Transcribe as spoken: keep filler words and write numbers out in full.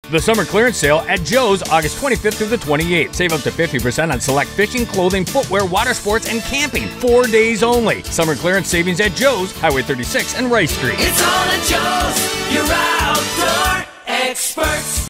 The summer clearance sale at Joe's, August twenty-fifth through the twenty-eighth. Save up to fifty percent on select fishing, clothing, footwear, water sports, and camping. Four days only. Summer clearance savings at Joe's, Highway thirty-six and Rice Street. It's all at Joe's, your outdoor experts.